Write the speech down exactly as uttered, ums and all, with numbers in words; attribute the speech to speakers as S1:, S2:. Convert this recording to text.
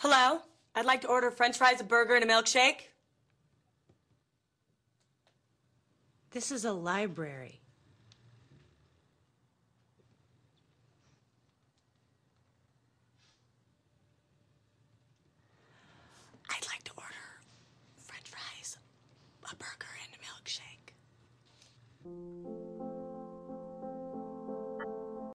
S1: Hello? I'd like to order french fries, a burger, and a milkshake.
S2: This is a library.
S1: I'd like to order french fries, a burger, and a milkshake.